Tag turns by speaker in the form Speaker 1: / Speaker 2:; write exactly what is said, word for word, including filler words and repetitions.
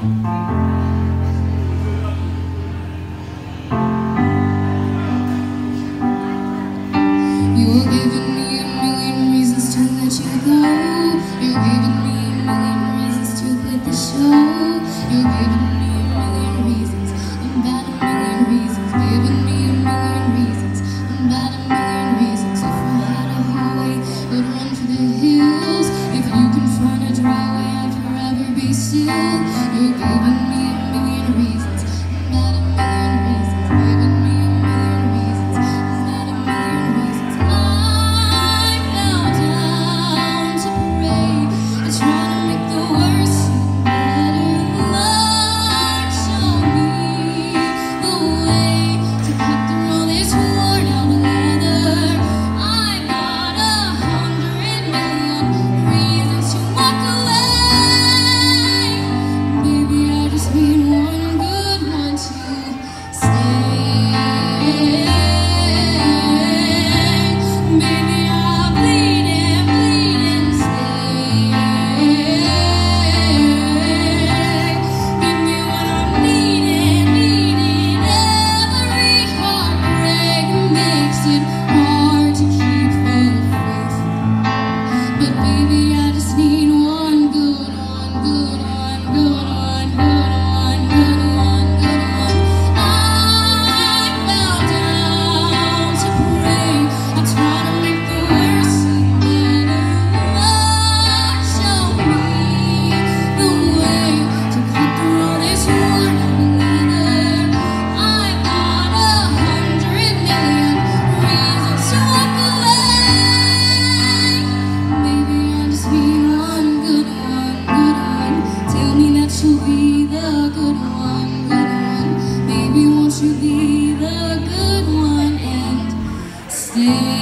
Speaker 1: You're giving me a million reasons to let you go. You're giving me a million reasons to quit the show. You're giving me a million reasons. I'm about a million reasons. Giving me a million reasons. I'm about a million reasons. If I had a highway, would run for the hills. If you can find a dry way, I'd forever be still. You're giving me a million reasons. I'm about a million reasons. Giving me a million reasons. I'm about a million reasons. I bow down to pray. I try to make the worst seem better. Lord, show me the way to cut through all this worn out leather. I got a hundred million reasons to walk away. Baby, I just need one good one to stay. Baby, I'll bleed and bleed and stay. Give me what I'm needing, needing. Every heartbreak makes it hard to keep the faith. But baby, I just need one good one, good one, good one, good one, good one, good one. I bow down to pray. I try to make the worst seem better. Lord, show me the way to cut through all this worn out leather. I got a hundred million reasons to walk away. Baby, I just need one good one, good one. Tell me that you'll be the good one, good one. Baby, won't you be the good one and stay?